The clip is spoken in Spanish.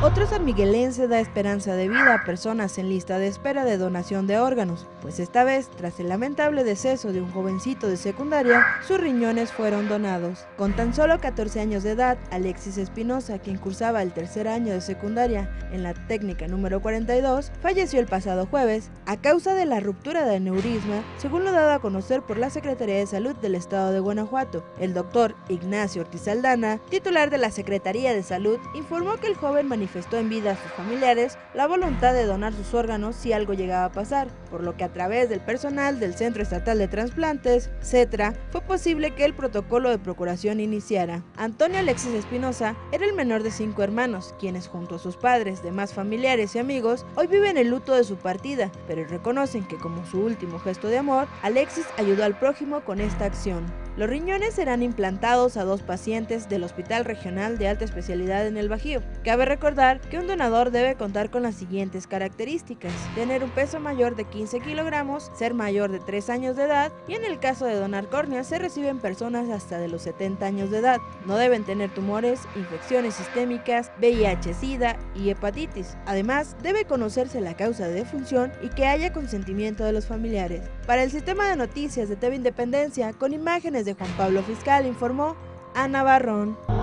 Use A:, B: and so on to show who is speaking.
A: Otro sanmiguelense da esperanza de vida a personas en lista de espera de donación de órganos, pues esta vez, tras el lamentable deceso de un jovencito de secundaria, sus riñones fueron donados. Con tan solo 14 años de edad, Alexis Espinosa, quien cursaba el tercer año de secundaria en la técnica número 42, falleció el pasado jueves a causa de la ruptura de aneurisma, según lo dado a conocer por la Secretaría de Salud del Estado de Guanajuato. El doctor Ignacio Ortiz Aldana, titular de la Secretaría de Salud, informó que el joven manifestó en vida a sus familiares la voluntad de donar sus órganos si algo llegaba a pasar, por lo que a través del personal del Centro Estatal de Trasplantes, CETRA, fue posible que el protocolo de procuración iniciara. Antonio Alexis Espinosa era el menor de 5 hermanos, quienes junto a sus padres, demás familiares y amigos, hoy viven el luto de su partida, pero reconocen que como su último gesto de amor, Alexis ayudó al prójimo con esta acción. Los riñones serán implantados a 2 pacientes del Hospital Regional de Alta Especialidad en el Bajío. Cabe recordar que un donador debe contar con las siguientes características: tener un peso mayor de 15 kilogramos, ser mayor de 3 años de edad y en el caso de donar córneas se reciben personas hasta de los 70 años de edad. No deben tener tumores, infecciones sistémicas, VIH, SIDA y hepatitis. Además, debe conocerse la causa de defunción y que haya consentimiento de los familiares. Para el sistema de noticias de TV Independencia, con imágenes de Juan Pablo Fiscal, informó Ana Barrón.